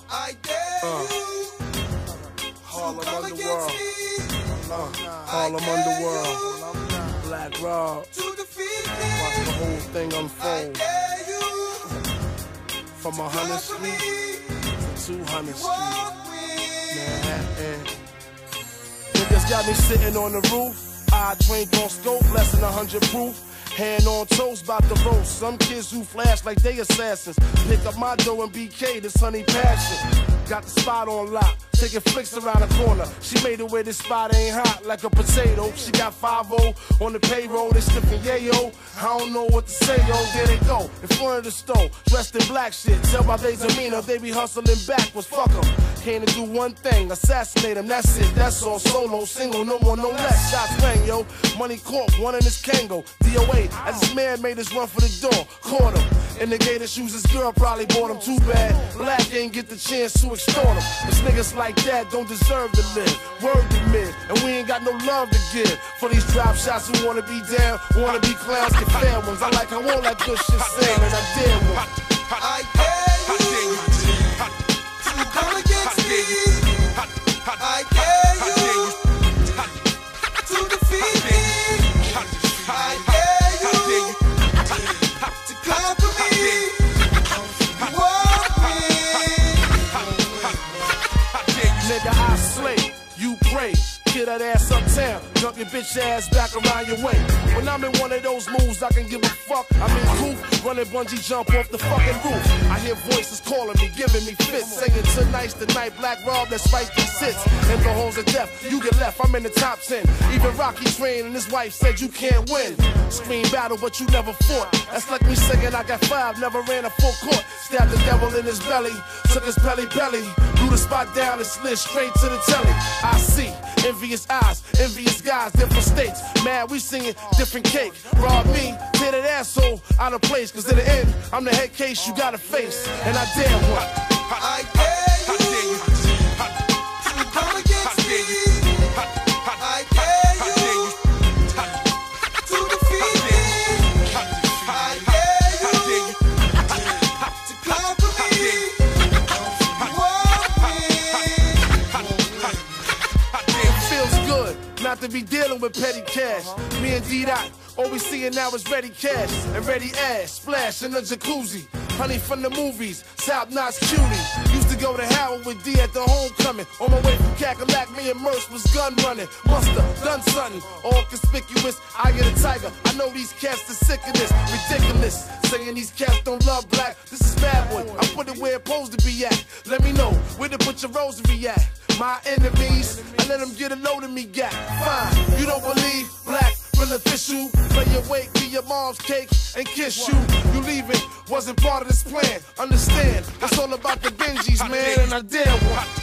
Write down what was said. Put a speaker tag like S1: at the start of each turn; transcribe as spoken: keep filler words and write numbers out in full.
S1: I dare
S2: uh,
S1: you
S2: Harlem
S1: to come
S2: Underworld.
S1: against me.
S2: Uh, Harlem Underworld. Black Rob.
S1: To defeat me.
S2: Watch the whole thing
S1: I
S2: unfold.
S1: dare you
S2: From a hundred
S1: conquer me.
S2: street to two hundred street.
S1: Walk with
S2: Manhattan. Niggas got me sitting on the roof. I trained on scope, less than a hundred proof. Hand on toes, bout to roast. Some kids who flash like they assassins. Pick up my dough and B K, this honey passion. Got the spot on lock, taking flicks around the corner. She made it where this spot ain't hot like a potato. She got five oh on the payroll, they sniffing yayo. I don't know what to say, yo, there they go. In front of the stove, dressed in black shit. Tell by they demeanor, they be hustling backwards, fuck them. Came to do one thing, assassinate them, that's it, that's all. Solo, single, no more, no less. Shots rang, yo. Money caught, one in his Kango. D O A, as this man made us run for the door. Caught him. In the gator shoes, his girl probably bought him too bad. Black ain't get the chance to extort him. Cause niggas like that don't deserve to live. Word to mid, and we ain't got no love to give. For these drop shots who wanna be down, wanna be clowns, get fair ones. I like how all that good shit sound, and I dare one.
S1: I dare you to come against me. I dare you to defeat me. I dare you to conquer me. Walk with
S2: Nigga, I slay, you pray. Get that ass uptown, dump your bitch ass back around your way. When I'm in one of those moves, I can give a fuck. I'm in coupe, running bungee jump off the fucking roof. I hear voices calling me, giving me fits, saying tonight's the night, Black Rob, let's fight these hits. In the halls of death, you get left, I'm in the top ten. Even Rocky trained and his wife said you can't win. Scream battle, but you never fought. That's like me saying I got five, never ran a full court. Stabbed the devil in his belly, took his belly belly, blew the spot down and slid straight to the telly. I see envious eyes, envious guys, different states. Mad, we singing different cake. Rob me, tear that asshole out of place. Cause in the end, I'm the head case you gotta face. And I dare one.
S1: I dare you to come against me. I dare you to defeat me. I dare you to conquer me. Walk with
S2: It feels good not to be dealing with petty cash. Me and D-Dot, all we seeing now is ready cash and ready ass. Splash in the jacuzzi. Honey from the movies, top-notch cutie. Used to go to Howard with D at the homecoming. On my way from Cackalack, me and Merce was gun running. Musta, done something, all conspicuous. I get a tiger, I know these cats are sick of this. Ridiculous, saying these cats don't love black. This is bad boy, I put it where it's supposed to be at. Let me know, where to put your rosary at. My enemies, I let them get a load of me gat. Fine, you don't believe black, real official. Play your weight, be your mom's cake, and kiss you. You leaving, wasn't part of this plan. Understand, it's all about the Benjis, man, and I dare one.